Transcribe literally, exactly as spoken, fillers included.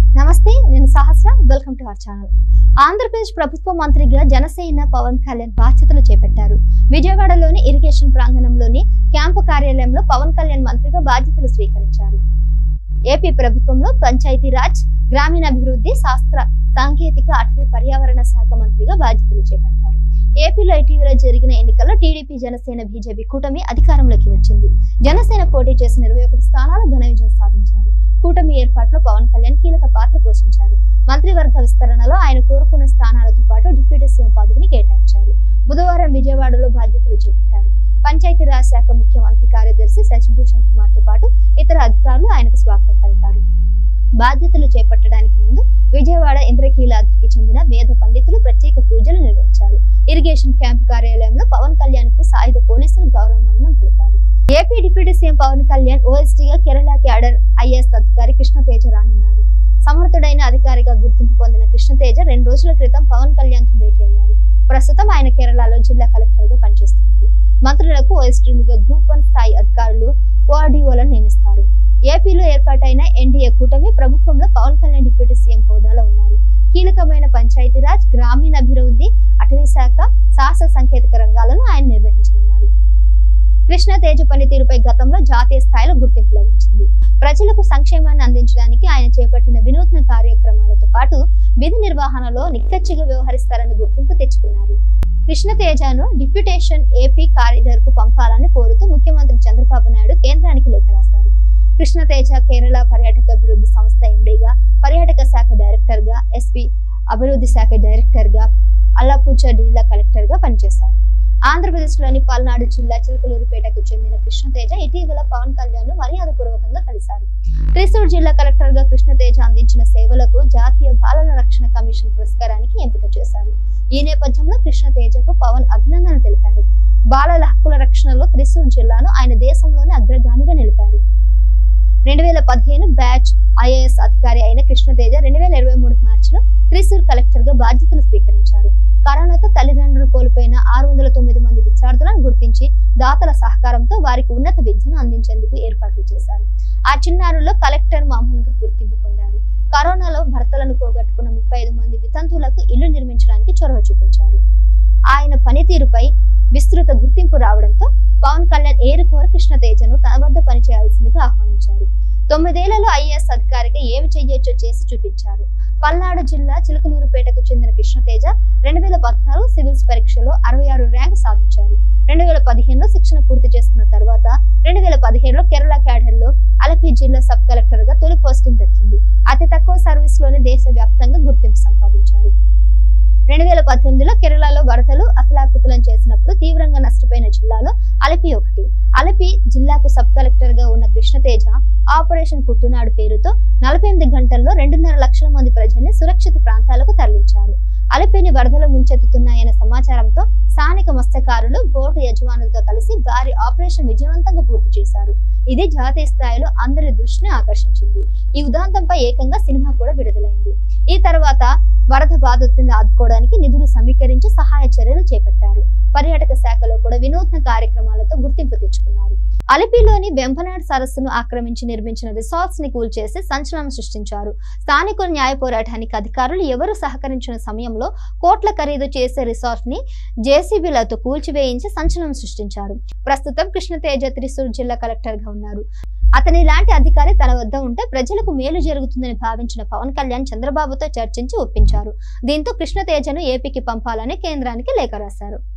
నమస్తే, నేను Sahasra. Welcome to our channel. Andhra Pradesh ప్రభుత్వ మంత్రిగా జనసేన పవన్ కళ్యాణ్ బాధ్యతలు చేపట్టారు. విజయవాడలోని ఇరిగేషన్ ప్రాంగణంలోని క్యాంపు కార్యాలయంలో పవన్ కళ్యాణ్ మంత్రిగా బాధ్యతలు స్వీకరించారు. ఏపీ ప్రభుత్వంలో పంచాయతీరాజ్, గ్రామీణాభివృద్ధి, శాస్త్ర సాంకేతిక, అటవీ పర్యావరణ శాఖ మంత్రిగా బాధ్యతలు చేపట్టారు. ఏపీలో ఇటీవల జరిగిన ఎన్నికల్లో టీడీపీ, జనసేన, బీజేపీ కూటమి అధికారంలోకి వచ్చింది. జనసేన పోటీ చేసిన ఇరవై ఒకటి స్థానాలు ఘన విజయం సాధించారు. కూటమి ఏర్పాట్లో పవన్ కళ్యాణ్ కీలక పాత్ర పోషించారు. మంత్రివర్గ విస్తరణలో ఆయన కోరుకున్న స్థానాలతో పాటు డిప్యూటీ సీఎం పదవిని కేటాయించారు. బుధవారం విజయవాడలో బాధ్యతలు చేపట్టారు. పంచాయతీరాజ్ శాఖ ముఖ్యమంత్రి కార్యదర్శి శశిభూషణ్ కుమార్ తో పాటు ఇతర అధికారులు ఆయనకు స్వాగతం పలికారు. బాధ్యతలు చేపట్టడానికి ముందు విజయవాడ ఇంద్రకీలాద్రికి చెందిన వేద పండితులు ప్రత్యేక పూజలు నిర్వహించారు. ఇరిగేషన్ క్యాంప్ కార్యాలయంలో పవన్ కళ్యాణ్ కు సాయుధ పోలీసులు గౌరవ వందనం పలికారు. AP deputy CM Pawan Kalyan ఓఎస్డీగా కేరళ క్యాడర్ ఐఏఎస్ అధికారి కృష్ణతేజ రానున్నారు. సమర్థుడైన అధికారిగా గుర్తింపు పొందిన కృష్ణతేజ రెండు రోజుల క్రితం పవన్ కళ్యాణ్ తో భేటీ అయ్యారు. ప్రస్తుతం ఆయన కేరళలో జిల్లా కలెక్టర్ గా పనిచేస్తున్నారు. మంత్రులకు ఓఎస్డీలుగా గ్రూప్ వన్ స్థాయి అధికారులు ఓఆర్డీఓలను నియమిస్తారు. ఏపీలో ఏర్పాటైన ఎన్డీఏ కూటమి ప్రభుత్వంలో పవన్ కళ్యాణ్ డిప్యూటీ సీఎం హోదాలో ఉన్నారు. కీలకమైన పంచాయతీరాజ్, గ్రామీణాభివృద్ధి, అటవీ శాఖ, శాస్త్ర సాంకేతిక రంగాలను ఆయన నిర్వహించనున్నారు. కృష్ణతేజ పనితీరుపై గతంలో జాతీయ స్థాయిలో గుర్తింపు లభించింది. ప్రజలకు సంక్షేమాన్ని అందించడానికి ఆయన చేపట్టిన వినూత్న కార్యక్రమాలతో పాటు విధి నిర్వహణలో నిక్కచ్చిగా వ్యవహరిస్తారని గుర్తింపు తెచ్చుకున్నారు. కృష్ణతేజను డిప్యూటేషన్ ఏపీ కారిడార్ కు పంపాలని కోరుతూ ముఖ్యమంత్రి చంద్రబాబు నాయుడు కేంద్రానికి లేఖ రాశారు. కృష్ణతేజ కేరళ పర్యాటక అభివృద్ధి సంస్థ ఎండీగా, పర్యాటక శాఖ డైరెక్టర్ గా, ఎస్పీ అభివృద్ధి శాఖ డైరెక్టర్ గా, అల్లాపూచ జిల్లా కలెక్టర్ గా పనిచేశారు. ఆంధ్రప్రదేశ్ లోని పల్నాడు జిల్లా చిలకలూరిపేటకు చెందిన కృష్ణతేజ ఇటీవల పవన్ కళ్యాణ్ ను మర్యాదపూర్వకంగా కలిశారు. త్రిశూర్ జిల్లా కలెక్టర్ గా కృష్ణతేజ అందించిన సేవలకు జాతీయ బాలల రక్షణ కమిషన్ పురస్కారానికి ఎంపిక చేశారు. ఈ నేపథ్యంలో కృష్ణతేజకు పవన్ అభినందనలు తెలిపారు. బాలల హక్కుల రక్షణలో త్రిశూర్ జిల్లాను ఆయన దేశంలోనే అగ్రగామిగా నిలిపారు. రెండు వేల పదిహేను బ్యాచ్ ఐఏఎస్ అధికారి అయిన కృష్ణతేజ రెండు వేల ఇరవై మూడు మార్చిలో త్రిశూర్ కలెక్టర్ గా బాధ్యతలు స్వీకరించారు. కరోనాతో తల్లిదండ్రులు కోల్పోయిన ఆరు వందల తొమ్మిది మంది విద్యార్థులను గుర్తించి దాతల సహకారంతో వారికి ఉన్నత విద్యను అందించేందుకు ఏర్పాట్లు చేశారు. ఆ చిన్నారుల్లో కలెక్టర్ మామూన్ గా గుర్తింపు పొందారు. కరోనాలో భర్తలను పోగొట్టుకున్న ముప్పై ఐదు మంది వితంతువులకు ఇల్లు నిర్మించడానికి చొరవ చూపించారు. ఆయన పనితీరుపై విస్తృత గుర్తింపు రావడంతో పవన్ కళ్యాణ్ ఏరుకోర కృష్ణతేజను తన వద్ద పనిచేయాల్సిందిగా ఆహ్వానించారు. తొమ్మిదేళ్లలో ఐఏఎస్ అధికారిగా ఏమి చెయ్యొచ్చో చేసి చూపించారు. పల్నాడు జిల్లా చిలకలూరుపేటకు చెందిన కృష్ణతేజ రెండు వేల పద్నాలుగు సివిల్స్ పరీక్షలో అరవై ఆరు ర్యాంకు సాధించారు. రెండు వేల పదిహేనులో శిక్షణ పూర్తి చేసుకున్న తర్వాత రెండు వేల పదిహేడులో కేరళ క్యాడర్ లో అలపి జిల్లా సబ్ కలెక్టర్ గా తొలి పోస్టింగ్ దక్కింది. అతి తక్కువ సర్వీస్ లోనే దేశ వ్యాప్తంగా గుర్తింపు సంపాదించారు. రెండు వేల పద్దెనిమిదిలో కేరళలో వరదలు అతలాకుతలం చేసినప్పుడు తీవ్రంగా నష్టపోయిన జిల్లాలో అలపి ఒకటి. అలపి జిల్లాకు సబ్ కలెక్టర్ గా ఉన్న కృష్ణతేజ ఆపరేషన్ కుట్టునాడు పేరుతో నలభై ఎనిమిది గంటల్లో రెండున్నర లక్షల మంది ప్రజల్ని సురక్షిత ప్రాంతాలకు తరలించారు. అలపిని వరదలు ముంచెత్తుతున్నాయన్న సమాచారంతో స్థానిక మత్స్యకారులు, బోటు యజమానులతో కలిసి భారీ ఆపరేషన్ విజయవంతంగా పూర్తి చేశారు. ఇది జాతీయ స్థాయిలో అందరి దృష్టిని ఆకర్షించింది. ఈ ఉదాంతంపై ఏకంగా సినిమా కూడా విడుదలైంది. ఈ తర్వాత వరద బాధితులను ఆదుకోవడానికి నిధులు సమీకరించి సహాయ చర్యలు చేపట్టారు. పర్యాటక శాఖలో కూడా వినూత్న కార్యక్రమాలతో గుర్తింపు తెచ్చుకున్నారు. అలిపిలోని వెంపనాడ్ సరస్సును ఆక్రమించి నిర్మించిన రిసార్ట్స్ ని కూల్చేసి సంచలనం సృష్టించారు. స్థానికుల న్యాయ పోరాటానికి అధికారులు ఎవరు సహకరించిన సమయంలో కోట్ల ఖరీదు చేసే రిసార్ట్ ని జేసీబీలతో కూల్చివేయించి సంచలనం సృష్టించారు. ప్రస్తుతం కృష్ణతేజ త్రిశూర్ జిల్లా కలెక్టర్ గా ఉన్నారు. అతని లాంటి అధికారి తన వద్ద ఉంటే ప్రజలకు మేలు జరుగుతుందని భావించిన పవన్ కళ్యాణ్ చంద్రబాబుతో చర్చించి ఒప్పించారు. దీంతో కృష్ణతేజను ఏపీకి పంపాలని కేంద్రానికి లేఖ రాశారు.